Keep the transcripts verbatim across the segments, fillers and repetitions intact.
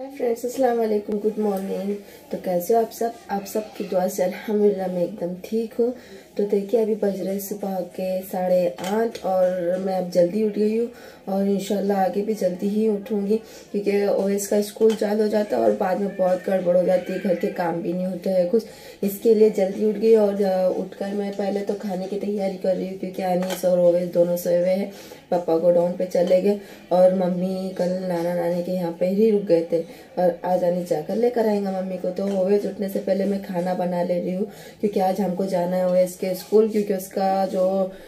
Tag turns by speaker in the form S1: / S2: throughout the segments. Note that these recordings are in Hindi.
S1: हाय फ्रेंड्स, अस्सलाम वालेकुम, गुड मॉर्निंग। तो कैसे हो आप सब आप सब की दुआ से अल्हम्दुलिल्लाह मैं एकदम ठीक हूँ। तो देखिए अभी बज रहे सुबह के साढ़े आठ और मैं अब जल्दी उठ गई हूँ और इंशाल्लाह आगे भी जल्दी ही उठूँगी क्योंकि ओएस का स्कूल चालू हो जाता है और बाद में बहुत गड़बड़ हो जाती है, घर के काम भी नहीं होते हैं कुछ। इसके लिए जल्दी उठ गई और उठकर मैं पहले तो खाने की तैयारी कर रही हूँ क्योंकि अनीस और ओवेस दोनों सोए हुए हैं। पापा को डाउन पे चले गए और मम्मी कल नाना नानी के यहाँ पे ही रुक गए थे और आज आनी जाकर लेकर आएंगे मम्मी को। तो ओवेस उठने से पहले मैं खाना बना ले रही हूँ क्योंकि आज हमको जाना है ओवेस के स्कूल, क्योंकि उसका जो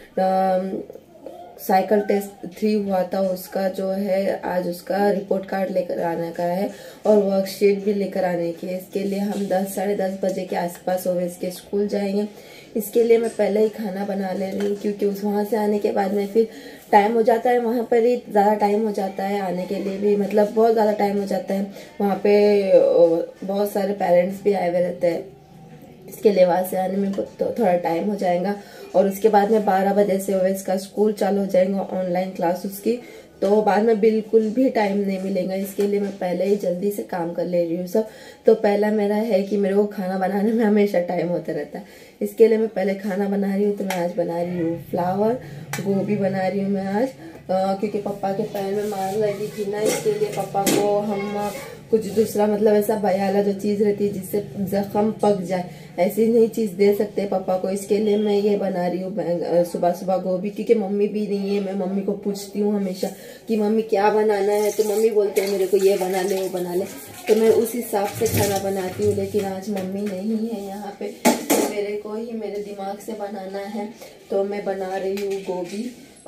S1: साइकिल टेस्ट थ्री हुआ था उसका जो है आज उसका रिपोर्ट कार्ड लेकर आने का है और वर्कशीट भी लेकर आने की है। इसके लिए हम दस साढ़े दस बजे के आसपास ओवेस के स्कूल जाएंगे। इसके लिए मैं पहले ही खाना बना ले रही हूँ क्योंकि उस वहाँ से आने के बाद में फिर टाइम हो जाता है, वहाँ पर ही ज़्यादा टाइम हो जाता है आने के लिए भी, मतलब बहुत ज़्यादा टाइम हो जाता है। वहाँ पे बहुत सारे पेरेंट्स भी आए हुए रहते हैं, इसके लिए वहाँ से आने में तो थोड़ा टाइम हो जाएगा। और उसके बाद में बारह बजे से ओवेस का स्कूल चालू हो जाएगा, ऑनलाइन क्लास उसकी, तो बाद में बिल्कुल भी टाइम नहीं मिलेगा। इसके लिए मैं पहले ही जल्दी से काम कर ले रही हूँ सब। तो पहला मेरा है कि मेरे को खाना बनाने में हमेशा टाइम होता रहता है, इसके लिए मैं पहले खाना बना रही हूँ। तो मैं आज बना रही हूँ फ्लावर गोभी बना रही हूँ मैं आज, आ, क्योंकि पापा के पैर में मार लगी थी ना, इसके लिए पापा को हम कुछ दूसरा मतलब ऐसा बयाला जो चीज़ रहती है जिससे जख्म पक जाए, ऐसी नहीं चीज़ दे सकते पापा को। इसके लिए मैं ये बना रही हूँ सुबह सुबह गोभी, क्योंकि मम्मी भी नहीं है। मैं मम्मी को पूछती हूँ हमेशा कि मम्मी क्या बनाना है, तो मम्मी बोलते हैं मेरे को ये बना ले वो बना ले, तो मैं उस हिसाब से खाना बनाती हूँ। लेकिन आज मम्मी नहीं है यहाँ पे, तो मेरे को ही मेरे दिमाग से बनाना है, तो मैं बना रही हूँ गोभी।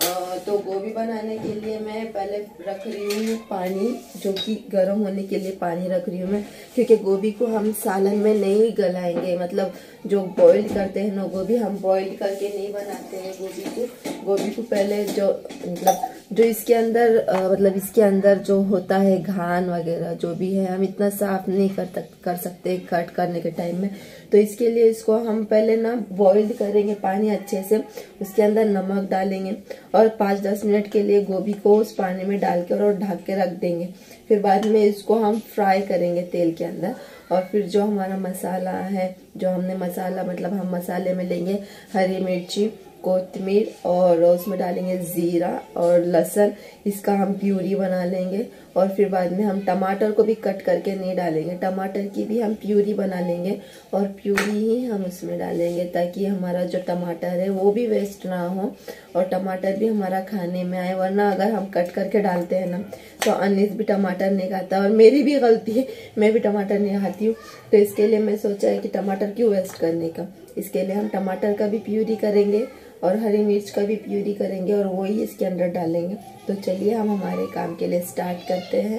S1: तो गोभी बनाने के लिए मैं पहले रख रही हूँ पानी, जो कि गर्म होने के लिए पानी रख रही हूँ मैं, क्योंकि गोभी को हम सालन में नहीं गलाएंगे, मतलब जो बॉईल करते हैं ना गोभी, हम बॉईल करके नहीं बनाते हैं गोभी को। गोभी को पहले जो मतलब जो इसके अंदर आ, मतलब इसके अंदर जो होता है घान वगैरह जो भी है, हम इतना साफ नहीं कर तक कर सकते कट करने के टाइम में। तो इसके लिए इसको हम पहले ना बॉइल्ड करेंगे पानी अच्छे से, उसके अंदर नमक डालेंगे और पाँच दस मिनट के लिए गोभी को उस पानी में डाल के और ढक के रख देंगे। फिर बाद में इसको हम फ्राई करेंगे तेल के अंदर। और फिर जो हमारा मसाला है, जो हमने मसाला मतलब हम मसाले में लेंगे हरी मिर्ची, कोतमीर और उसमें डालेंगे ज़ीरा और लहसुन, इसका हम प्यूरी बना लेंगे। और फिर बाद में हम टमाटर को भी कट करके नहीं डालेंगे, टमाटर की भी हम प्यूरी बना लेंगे और प्यूरी ही हम उसमें डालेंगे ताकि हमारा जो टमाटर है वो भी वेस्ट ना हो और टमाटर भी हमारा खाने में आए। वरना अगर हम कट करके डालते हैं ना तो अनीस भी टमाटर नहीं खाता और मेरी भी गलती है, मैं भी टमाटर नहीं खाती हूँ। तो इसके लिए मैं सोचा है कि टमाटर क्यों वेस्ट करने का, इसके लिए हम टमाटर का भी प्यूरी करेंगे और हरी मिर्च का भी प्यूरी करेंगे और वही इसके अंदर डालेंगे। तो चलिए हम हमारे काम के लिए स्टार्ट करते हैं।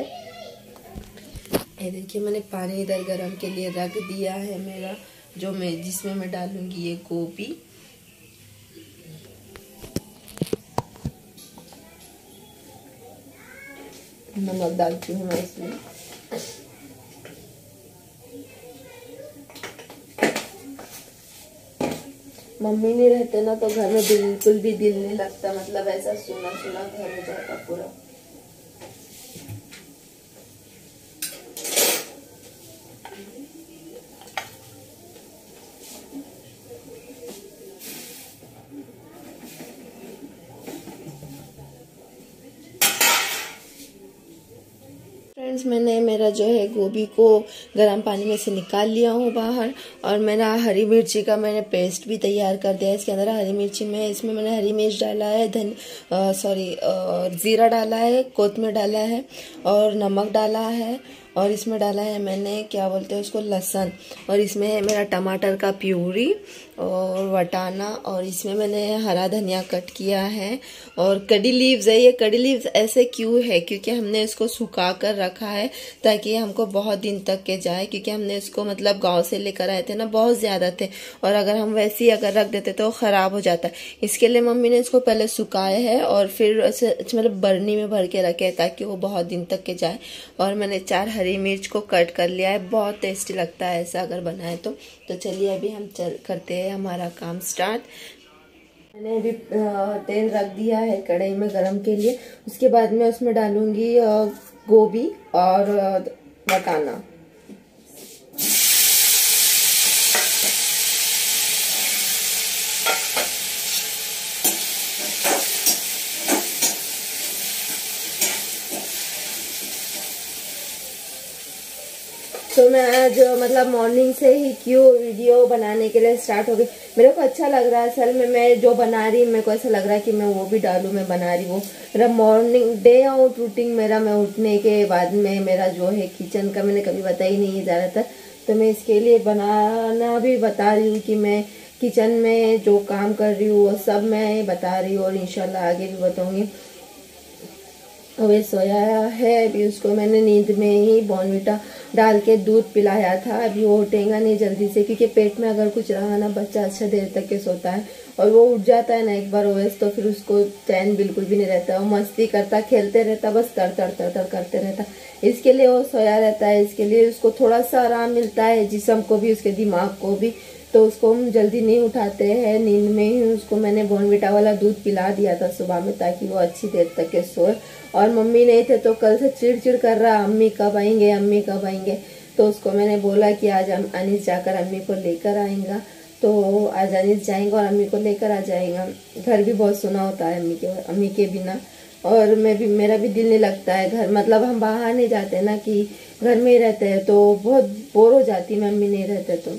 S1: ये देखिए मैंने पानी इधर गरम के लिए रख दिया है मेरा, जो मैं जिसमें मैं डालूंगी ये गोभी। नमक डालती हूँ मैं इसमें, मम्मी नहीं रहते ना तो घर में बिल्कुल भी दिल नहीं लगता, मतलब ऐसा सुना सुना घर हो जाता पूरा। फ्रेंड्स मैंने मेरा जो है गोभी को गर्म पानी में से निकाल लिया हूँ बाहर, और मेरा हरी मिर्ची का मैंने पेस्ट भी तैयार कर दिया है। इसके अंदर हरी मिर्ची में इसमें मैंने हरी मिर्च डाला है, धन सॉरी ज़ीरा डाला है, कोतमीर डाला है और नमक डाला है, और इसमें डाला है मैंने क्या बोलते हैं उसको लहसुन, और इसमें है मेरा टमाटर का प्यूरी और वटाना, और इसमें मैंने हरा धनिया कट किया है और कड़ी लीव्स है। ये कड़ी लीव्स ऐसे क्यों है, क्योंकि हमने इसको सुखा कर रखा है ताकि हमको बहुत दिन तक के जाए, क्योंकि हमने इसको मतलब गांव से लेकर आए थे ना, बहुत ज़्यादा थे और अगर हम वैसे ही अगर रख देते तो ख़राब हो जाता है। इसके लिए मम्मी ने इसको पहले सुखाया है और फिर मतलब बर्नी में भर के रखे है ताकि वो बहुत दिन तक के जाए। और मैंने चार हरी मिर्च को कट कर लिया है, बहुत टेस्टी लगता है ऐसा अगर बनाए तो। तो चलिए अभी हम चल करते हैं हमारा काम स्टार्ट। मैंने अभी तेल रख दिया है कढ़ाई में गरम के लिए, उसके बाद में उसमें डालूंगी गोभी और बताना। तो मैं आज मतलब मॉर्निंग से ही क्यों वीडियो बनाने के लिए स्टार्ट हो गई, मेरे को अच्छा लग रहा है। असल में मैं जो बना रही मेरे को ऐसा लग रहा है कि मैं वो भी डालूं, मैं बना रही वो मेरा मॉर्निंग डे आउट रूटीन मेरा, मैं उठने के बाद में मेरा जो है किचन का मैंने कभी बताया ही नहीं है ज़्यादातर, तो मैं इसके लिए बनाना भी बता रही हूँ कि मैं किचन में जो काम कर रही हूँ वो सब मैं बता रही हूँ और इंशाल्लाह आगे भी बताऊँगी। वे सोया है, अभी उसको मैंने नींद में ही बॉर्नविटा डाल के दूध पिलाया था। अभी वो उठेगा नहीं जल्दी से, क्योंकि पेट में अगर कुछ रहा ना बच्चा अच्छा देर तक के सोता है और वो उठ जाता है ना एक बार ओवैस, तो फिर उसको चैन बिल्कुल भी नहीं रहता, वो मस्ती करता खेलते रहता, बस तर तर तर तर करते रहता। इसके लिए वो सोया रहता है, इसके लिए उसको थोड़ा सा आराम मिलता है, जिस्म को भी उसके दिमाग को भी, तो उसको हम जल्दी नहीं उठाते हैं। नींद में ही उसको मैंने बॉर्नविटा वाला दूध पिला दिया था सुबह में, ताकि वो अच्छी देर तक के सोए। और मम्मी नहीं थे तो कल से चिड़चिड़ कर रहा, अम्मी कब आएंगे अम्मी कब आएंगे, तो उसको मैंने बोला कि आज हम अनीस जाकर अम्मी को लेकर आएगा, तो आज अनीस जाएंगा और अम्मी को लेकर आ जाएगा। घर भी बहुत सुना होता है अम्मी के अम्मी के बिना, और मैं भी मेरा भी दिल नहीं लगता है घर, मतलब हम बाहर नहीं जाते ना कि घर में ही रहते हैं, तो बहुत बोर हो जाती मैं अम्मी नहीं रहते तो।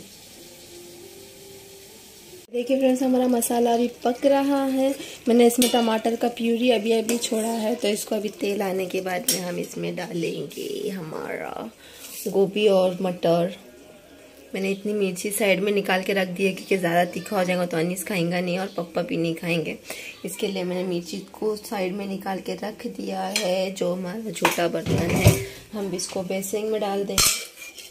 S1: देखिए फ्रेंड्स, हमारा मसाला अभी पक रहा है। मैंने इसमें टमाटर का प्यूरी अभी अभी छोड़ा है, तो इसको अभी तेल आने के बाद में हम इसमें डालेंगे हमारा गोभी और मटर। मैंने इतनी मिर्ची साइड में निकाल के रख दी है, क्योंकि ज़्यादा तीखा हो जाएगा तो अनीस खाएंगा नहीं और पप्पा भी नहीं खाएंगे, इसके लिए मैंने मिर्ची को साइड में निकाल के रख दिया है। जो हमारा छोटा बर्तन है हम इसको बेसिन में डाल देंगे।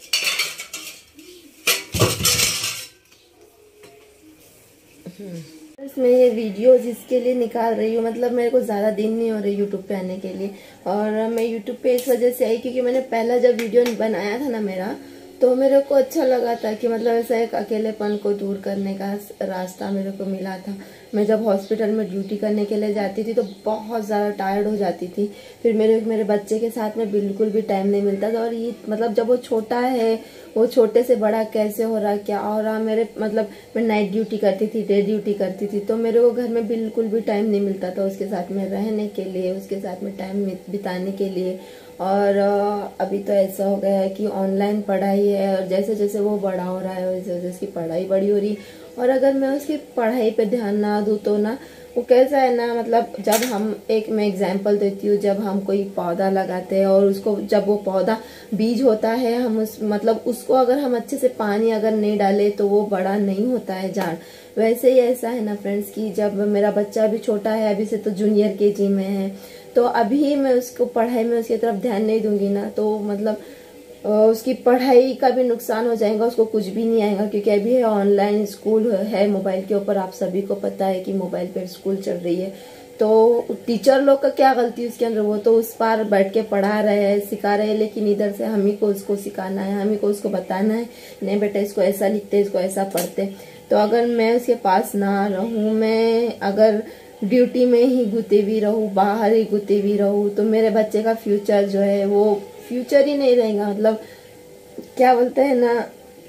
S1: मैं ये वीडियो जिसके लिए निकाल रही हूँ, मतलब मेरे को ज़्यादा दिन नहीं हो रहे यूट्यूब पे आने के लिए, और मैं यूट्यूब पे इस वजह से आई क्योंकि मैंने पहला जब वीडियो बनाया था ना मेरा, तो मेरे को अच्छा लगा था कि मतलब ऐसा एक अकेलेपन को दूर करने का रास्ता मेरे को मिला था। मैं जब हॉस्पिटल में ड्यूटी करने के लिए जाती थी तो बहुत ज़्यादा टायर्ड हो जाती थी, फिर मेरे मेरे बच्चे के साथ में बिल्कुल भी टाइम नहीं मिलता था। और ये मतलब जब वो छोटा है, वो छोटे से बड़ा कैसे हो रहा क्या हो रहा, मेरे मतलब मैं नाइट ड्यूटी करती थी, डे ड्यूटी करती थी, तो मेरे को घर में बिल्कुल भी टाइम नहीं मिलता था उसके साथ में रहने के लिए, उसके साथ में टाइम बिताने के लिए। और अभी तो ऐसा हो गया है कि ऑनलाइन पढ़ाई है, और जैसे जैसे वो बड़ा हो रहा है वैसे वैसे उसकी पढ़ाई बड़ी हो रही, और अगर मैं उसकी पढ़ाई पे ध्यान ना दूँ तो ना वो कैसा है ना, मतलब जब हम एक मैं एग्जांपल देती हूँ, जब हम कोई पौधा लगाते हैं और उसको जब वो पौधा बीज होता है, हम उस मतलब उसको अगर हम अच्छे से पानी अगर नहीं डाले तो वो बड़ा नहीं होता है झाड़। वैसे ही ऐसा है ना फ्रेंड्स कि जब मेरा बच्चा अभी छोटा है, अभी से तो जूनियर के जी में है, तो अभी मैं उसको पढ़ाई में उसकी तरफ ध्यान नहीं दूंगी ना, तो मतलब उसकी पढ़ाई का भी नुकसान हो जाएगा, उसको कुछ भी नहीं आएगा, क्योंकि अभी है ऑनलाइन स्कूल है मोबाइल के ऊपर, आप सभी को पता है कि मोबाइल पर स्कूल चल रही है। तो टीचर लोग का क्या गलती है उसके अंदर, वो तो उस पार बैठ के पढ़ा रहे हैं, सिखा रहे हैं, लेकिन इधर से हम ही को उसको सिखाना है, हम ही को उसको बताना है, नहीं बेटा इसको ऐसा लिखते, इसको ऐसा पढ़ते। तो अगर मैं उसके पास ना रहूं, मैं अगर ड्यूटी में ही गुते हुई रहूं, बाहर ही गुते हुई रहूं, तो मेरे बच्चे का फ्यूचर जो है वो फ्यूचर ही नहीं रहेगा। मतलब क्या बोलते हैं ना,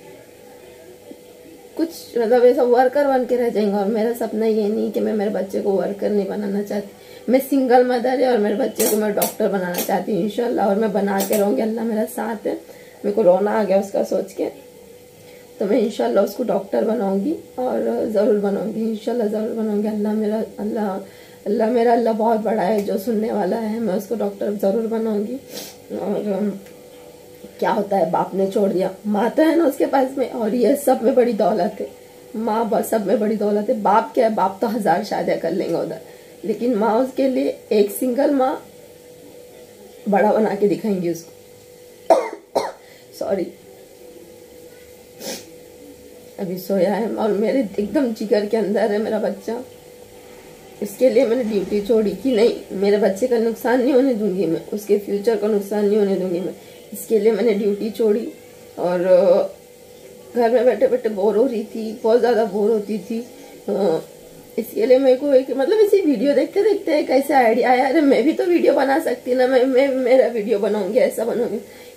S1: कुछ मतलब ऐसा वर्कर बन के रह जाएंगे। और मेरा सपना ये नहीं कि मैं मेरे बच्चे को वर्कर नहीं बनाना चाहती, मैं सिंगल मदर है और मेरे बच्चे को मैं डॉक्टर बनाना चाहती हूँ इंशाल्लाह, और मैं बना के रहूँगी, अल्लाह मेरा साथ है। मेरे को रोना आ गया उसका सोच के, तो मैं इंशाल्लाह उसको डॉक्टर बनाऊंगी, और ज़रूर बनाऊंगी इंशाल्लाह, ज़रूर बनाऊंगी। अल्लाह मेरा अल्लाह अल्लाह मेरा अल्लाह बहुत बड़ा है जो सुनने वाला है, मैं उसको डॉक्टर ज़रूर बनाऊंगी। और क्या होता है, बाप ने छोड़ दिया, माँ तो है ना उसके पास में, और ये सब में बड़ी दौलत है, माँ बस सब में बड़ी दौलत है। बाप क्या है, बाप तो हजार शादियां कर लेंगे उधर, लेकिन माँ उसके लिए एक सिंगल माँ बड़ा बना के दिखाएंगी उसको। सॉरी, अभी सोया है और मेरे एकदम जिगर के अंदर है मेरा बच्चा, इसके लिए मैंने ड्यूटी छोड़ी कि नहीं, मेरे बच्चे का नुकसान नहीं होने दूंगी मैं, उसके फ्यूचर का नुकसान नहीं होने दूंगी मैं, इसके लिए मैंने ड्यूटी छोड़ी। और घर में बैठे बैठे बोर हो रही थी, बहुत ज़्यादा बोर होती थी, इसके लिए मेरे को एक मतलब इसी वीडियो देखते देखते एक ऐसा आइडिया आया, अरे मैं भी तो वीडियो बना सकती ना, मैं मैं मेरा वीडियो बनाऊंगी, ऐसा बनाऊंगी।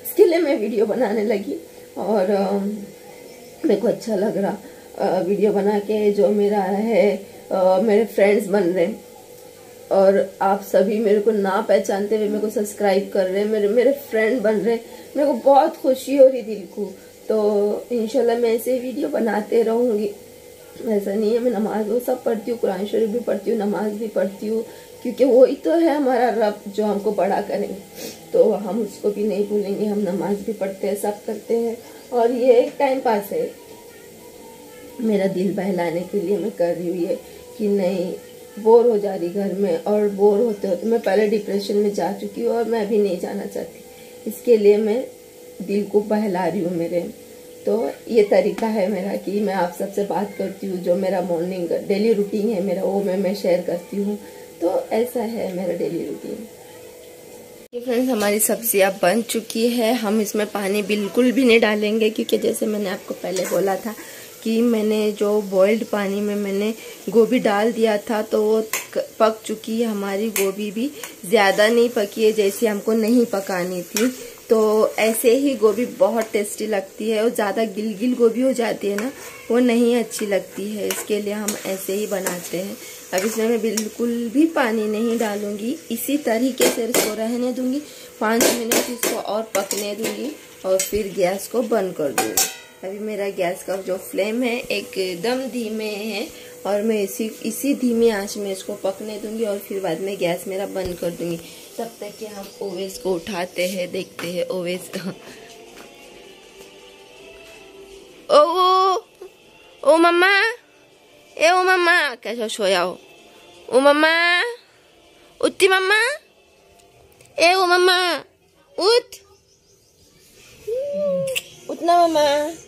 S1: इसके लिए मैं वीडियो बनाने लगी और मेरे को अच्छा लग रहा वीडियो बना के। जो मेरा है आ, मेरे फ्रेंड्स बन रहे और आप सभी मेरे को ना पहचानते हुए मेरे को सब्सक्राइब कर रहे हैं, मेरे मेरे फ्रेंड बन रहे, मेरे को बहुत खुशी हो रही दिल को। तो इंशाल्लाह मैं ऐसे वीडियो बनाते रहूँगी। ऐसा नहीं है, मैं नमाज वो सब पढ़ती हूँ, कुरान शरीफ भी पढ़ती हूँ, नमाज भी पढ़ती हूँ, क्योंकि वही तो है हमारा रब जो हमको बड़ा करेंगे, तो हम उसको भी नहीं भूलेंगे। हम नमाज भी पढ़ते हैं, सब करते हैं और ये एक टाइम पास है, मेरा दिल बहलाने के लिए मैं कर रही हूँ ये, कि नहीं बोर हो जा रही घर में। और बोर होते होते मैं पहले डिप्रेशन में जा चुकी हूँ और मैं अभी नहीं जाना चाहती, इसके लिए मैं दिल को बहला रही हूँ मेरे। तो ये तरीका है मेरा कि मैं आप सबसे बात करती हूँ, जो मेरा मॉर्निंग डेली रूटीन है मेरा, वो मैं मैं शेयर करती हूँ। तो ऐसा है मेरा डेली रूटीन। ये फ्रेंड्स हमारी सब्जियां बन चुकी है, हम इसमें पानी बिल्कुल भी नहीं डालेंगे, क्योंकि जैसे मैंने आपको पहले बोला था कि मैंने जो बॉइल्ड पानी में मैंने गोभी डाल दिया था, तो वो पक चुकी है हमारी गोभी भी, ज़्यादा नहीं पकी है जैसे हमको नहीं पकानी थी। तो ऐसे ही गोभी बहुत टेस्टी लगती है, और ज़्यादा गिल गिल गोभी हो जाती है ना, वो नहीं अच्छी लगती है, इसके लिए हम ऐसे ही बनाते हैं। अब इसमें मैं बिल्कुल भी पानी नहीं डालूंगी, इसी तरीके से इसको रहने दूंगी, पाँच मिनट इसको और पकने दूंगी और फिर गैस को बंद कर दूंगी। अभी मेरा गैस का जो फ्लेम है एकदम धीमे है, और मैं इसी इसी धीमी आंच में इसको पकने दूंगी और फिर बाद में गैस मेरा बंद कर दूंगी। तब तक कि हम ओवेस को उठाते हैं, देखते हैं ओवेस का। ओ ओ, ओ मम्मा, ए ओ मम्मा, कैसा सोया हो? ओ मम्मा, उठती मम्मा, ए ओ मम्मा, उठ, उठना मम्मा।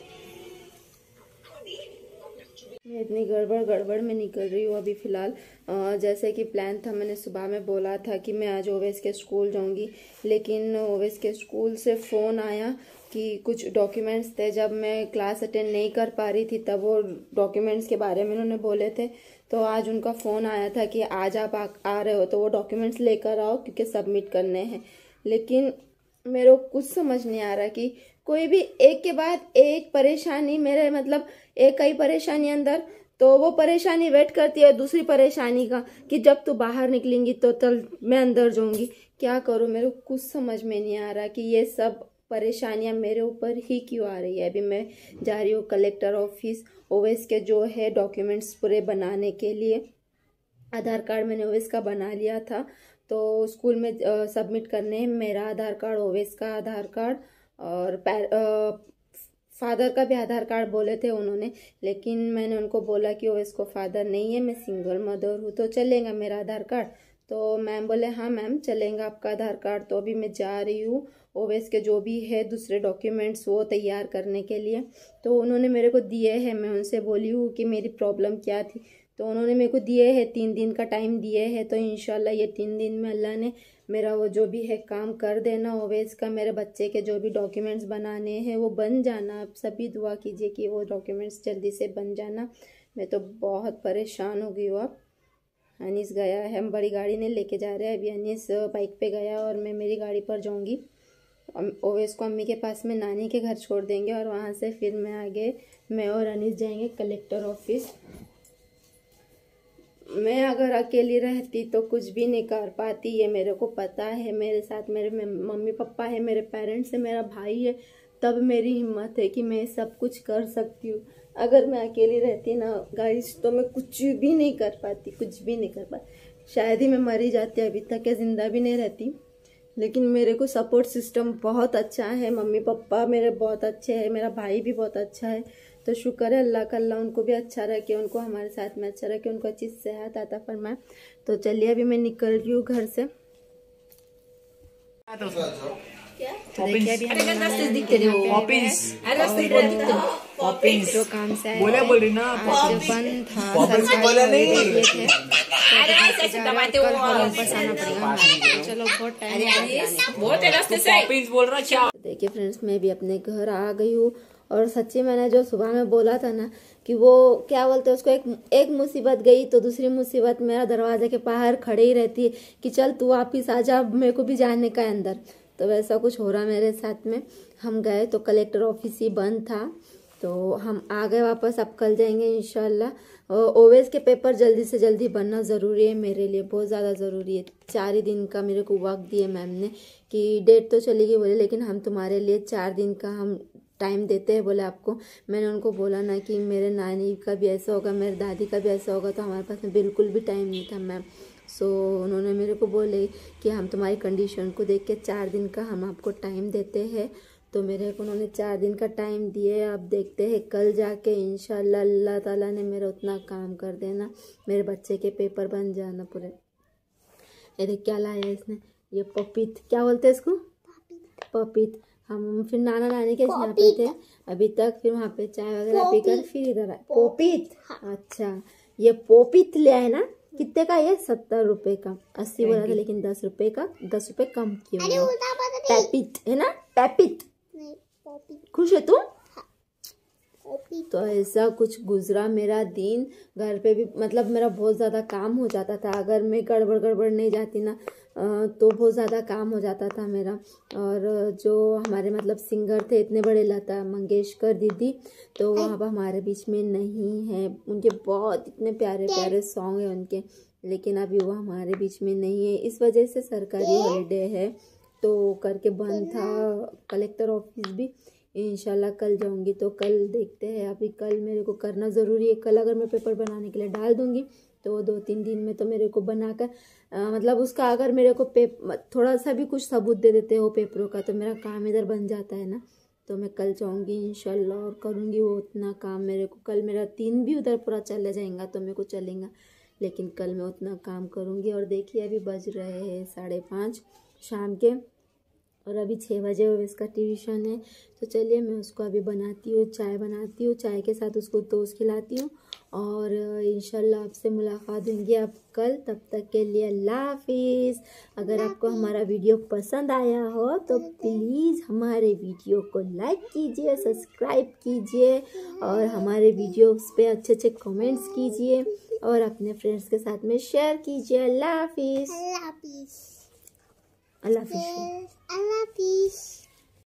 S1: मैं इतनी गड़बड़ गड़बड़ में निकल रही हूँ अभी फ़िलहाल। जैसे कि प्लान था, मैंने सुबह में बोला था कि मैं आज ओवेस के स्कूल जाऊँगी, लेकिन ओवेस के स्कूल से फ़ोन आया कि कुछ डॉक्यूमेंट्स थे, जब मैं क्लास अटेंड नहीं कर पा रही थी तब वो डॉक्यूमेंट्स के बारे में उन्होंने बोले थे। तो आज उनका फ़ोन आया था कि आज आप आ, आ रहे हो तो वो डॉक्यूमेंट्स लेकर आओ, क्योंकि सबमिट करने हैं। लेकिन मेरे को कुछ समझ नहीं आ रहा कि कोई भी एक के बाद एक परेशानी, मेरे मतलब एक कई परेशानी अंदर, तो वो परेशानी वेट करती है दूसरी परेशानी का, कि जब तू बाहर निकलेंगी तो चल मैं अंदर जाऊंगी। क्या करूं, मेरे को कुछ समझ में नहीं आ रहा कि ये सब परेशानियां मेरे ऊपर ही क्यों आ रही है। अभी मैं जा रही हूँ कलेक्टर ऑफिस, ओवेस के जो है डॉक्यूमेंट्स पूरे बनाने के लिए। आधार कार्ड मैंने ओवेस का बना लिया था, तो स्कूल में सबमिट करने हैं मेरा आधार कार्ड, ओवेस का आधार कार्ड और पैर, आ, फादर का भी आधार कार्ड बोले थे उन्होंने, लेकिन मैंने उनको बोला कि ओवेस को फादर नहीं है, मैं सिंगल मदर हूँ, तो चलेगा मेरा आधार कार्ड? तो मैम बोले हाँ मैम चलेगा आपका आधार कार्ड। तो अभी मैं जा रही हूँ ओवेस के जो भी है दूसरे डॉक्यूमेंट्स वो तैयार करने के लिए। तो उन्होंने मेरे को दिए हैं, मैं उनसे बोली हूँ कि मेरी प्रॉब्लम क्या थी, तो उन्होंने मेरे को दिए हैं, तीन दिन का टाइम दिए है। तो इंशाल्लाह ये तीन दिन में अल्लाह ने मेरा वो जो भी है काम कर देना ओवेस का। मेरे बच्चे के जो भी डॉक्यूमेंट्स बनाने हैं वो बन जाना। आप सभी दुआ कीजिए कि वो डॉक्यूमेंट्स जल्दी से बन जाना। मैं तो बहुत परेशान हो गई हूँ। अब अनीस गया है, हम बड़ी गाड़ी नहीं लेके जा रहे हैं, अभी अनीस बाइक पे गया और मैं मेरी गाड़ी पर जाऊँगी। ओवेस को अम्मी के पास में नानी के घर छोड़ देंगे और वहाँ से फिर मैं आगे मैं और अनीस जाएंगे कलेक्टर ऑफिस। मैं अगर अकेली रहती तो कुछ भी नहीं कर पाती, ये मेरे को पता है। मेरे साथ मेरे मम्मी पापा है, मेरे पेरेंट्स है, मेरा भाई है, तब मेरी हिम्मत है कि मैं सब कुछ कर सकती हूँ। अगर मैं अकेली रहती ना गाइस तो मैं कुछ भी नहीं कर पाती, कुछ भी नहीं कर पाती। शायद ही मैं मरी जाती, अभी तक या जिंदा भी नहीं रहती। लेकिन मेरे को सपोर्ट सिस्टम बहुत अच्छा है, मम्मी पापा मेरे बहुत अच्छे हैं, मेरा भाई भी बहुत अच्छा है। तो शुक्र है अल्लाह का, अल्लाह उनको भी अच्छा रखे, उनको हमारे साथ में अच्छा रखे, उनको अच्छी सेहत अता फरमाए। तो चलिए अभी मैं निकल रही हूँ घर से। तो देखिए अभी हम जो काम से बोला बोल रही ना बंद था, चलो बहुत टाइम बोल रहा। देखिए फ्रेंड्स मैं भी अपने घर आ गई हूँ, और सच्ची मैंने जो सुबह में बोला था ना कि वो क्या बोलते हैं उसको, एक एक मुसीबत गई तो दूसरी मुसीबत मेरा दरवाजे के बाहर खड़े ही रहती है कि चल तू वापिस आ जा, मेरे को भी जाने का अंदर। तो वैसा कुछ हो रहा मेरे साथ में। हम गए तो कलेक्टर ऑफिस ही बंद था, तो हम आ गए वापस। अब कल जाएंगे इंशाल्लाह। ओवेस के पेपर जल्दी से जल्दी बनना ज़रूरी है मेरे लिए, बहुत ज़्यादा ज़रूरी है। चार ही दिन का मेरे को वक्त दिए मैम ने कि डेट तो चली गई बोले, लेकिन हम तुम्हारे लिए चार दिन का हम टाइम देते हैं बोले आपको। मैंने उनको बोला ना कि मेरे नानी का भी ऐसा होगा, मेरे दादी का भी ऐसा होगा, तो हमारे पास में बिल्कुल भी टाइम नहीं था मैम। सो उन्होंने मेरे को बोले कि हम तुम्हारी कंडीशन को देख के चार दिन का हम आपको टाइम देते हैं। तो मेरे को उन्होंने चार दिन का टाइम दिए। अब देखते हैं कल जाके इंशाल्लाह अल्लाह ताला ने मेरा उतना काम कर देना, मेरे बच्चे के पेपर बन जाना पूरे। ये देख क्या लाया इसने, ये पपीत, क्या बोलते हैं इसको, पपीत। हम फिर नाना नानी के यहाँ पे थे अभी तक, फिर वहाँ पे चाय वगैरह पीकर फिर इधर आए। पोपीत, अच्छा ये पोपीत ले आए ना। कितने का ये, सत्तर रुपए का। अस्सी बोला था लेकिन दस रुपए का, दस रुपए कम किया। पैपित है ना, पैपित। खुश है तू? तो ऐसा कुछ गुजरा मेरा दिन। घर पे भी मतलब मेरा बहुत ज़्यादा काम हो जाता था, अगर मैं गड़बड़ गड़बड़ नहीं जाती ना तो बहुत ज़्यादा काम हो जाता था मेरा। और जो हमारे मतलब सिंगर थे इतने बड़े, लता मंगेशकर दीदी, तो वहाँ पर हमारे बीच में नहीं है। उनके बहुत इतने प्यारे प्यारे सॉन्ग हैं उनके, लेकिन अभी वो हमारे बीच में नहीं है। इस वजह से सरकारी हॉलीडे है तो करके बंद था कलेक्टर ऑफिस भी। इंशाल्लाह कल जाऊंगी तो कल देखते हैं। अभी कल मेरे को करना ज़रूरी है। कल अगर मैं पेपर बनाने के लिए डाल दूंगी तो दो तीन दिन में तो मेरे को बनाकर मतलब उसका अगर मेरे को पे थोड़ा सा भी कुछ सबूत दे देते हो पेपरों का तो मेरा काम इधर बन जाता है ना। तो मैं कल जाऊंगी इंशाल्लाह और करूंगी वो उतना काम। मेरे को कल मेरा तीन भी उधर पूरा चला जाएगा तो मेरे को चलेगा, लेकिन कल मैं उतना काम करूंगी। और देखिए अभी बज रहे हैं साढ़े पाँच शाम के और अभी छः बजे इसका ट्यूशन है। तो चलिए मैं उसको अभी बनाती हूँ, चाय बनाती हूँ, चाय के साथ उसको टोस्ट खिलाती हूँ और इंशाल्लाह आपसे मुलाकात होंगी अब कल। तब तक के लिए अल्लाह हाफिज़। अगर आपको हमारा वीडियो पसंद आया हो तो प्लीज़ हमारे वीडियो को लाइक कीजिए, सब्सक्राइब कीजिए और हमारे वीडियोस पे अच्छे अच्छे कमेंट्स कीजिए और अपने फ्रेंड्स के साथ में शेयर कीजिए। अल्लाह हाफिज़।
S2: अल्लाह हाफिज़।
S1: अल्लाह हाफिज़।
S2: अल्लाह हाफिज़।